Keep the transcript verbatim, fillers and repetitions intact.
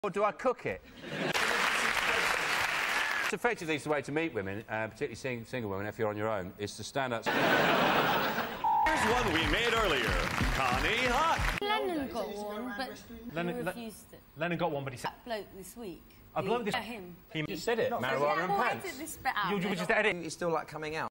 Or do I cook it? It's effectively the way to meet women, uh, particularly sing single women, if you're on your own, is to stand up. Here's one we made earlier. Konnie Huq. Lennon got one, but Lennon, he Le refused it. Lennon got one, but he said... That bloke this week. A bloke this... Yeah, him. He just said it. Marijuana Yeah, and well, pants. edit this bit out. You, you just edit. It's still like coming out.